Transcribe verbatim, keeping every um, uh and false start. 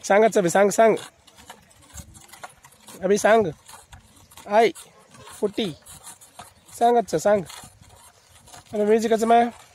सांगायचं बी सांग सांग अभी सांग आई फुटी सांगायचं सांग. म्युझिकाचं माय